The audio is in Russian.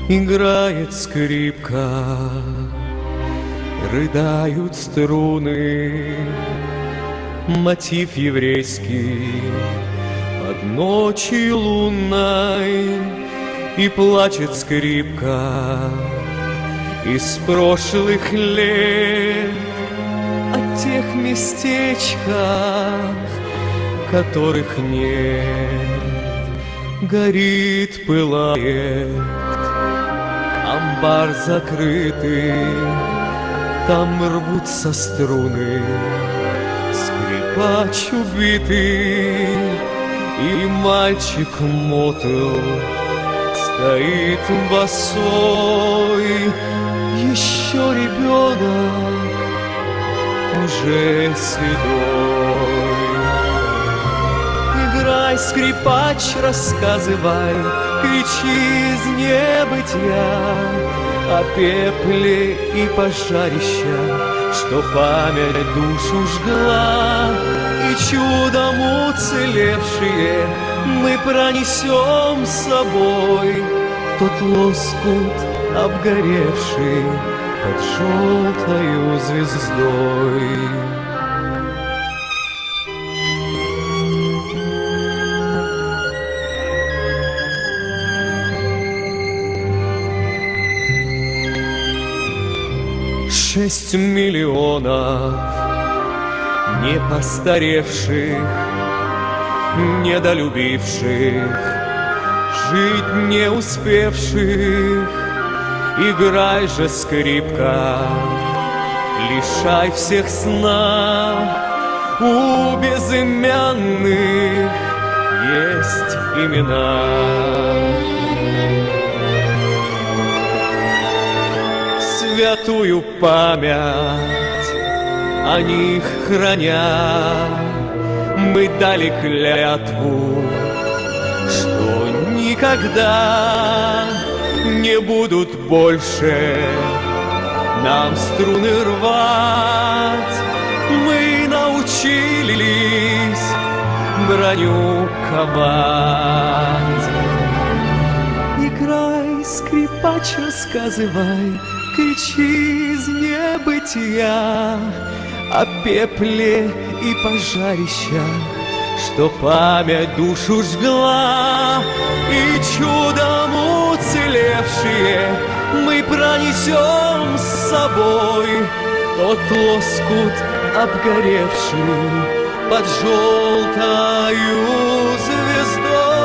Играет скрипка, рыдают струны, мотив еврейский под ночью лунной, и плачет скрипка из прошлых лет о тех местечках, которых нет. Горит, пылает амбар закрытый, там рвутся струны, скрипач убитый, и мальчик мотыл стоит босой. Еще ребенок, уже седой. Играй, скрипач, рассказывай, кричи из небытия о пепле и пожарища, что память душу жгла, и чудом уцелевшие мы пронесем с собой тот лоскут обгоревший под желтою звездой. Шесть миллионов не постаревших, недолюбивших, жить не успевших. Играй же, скрипка, лишай всех сна. У безымянных есть имена. Святую память о них храня, мы дали клятву, что никогда не будут больше нам струны рвать. Мы научились броню ковать. Играй, скрипач, рассказывай, кричи из небытия о пепле и пожарищах, что память душу жгла, и чудом уцелевшие мы пронесем с собой тот лоскут обгоревший под желтою звездой.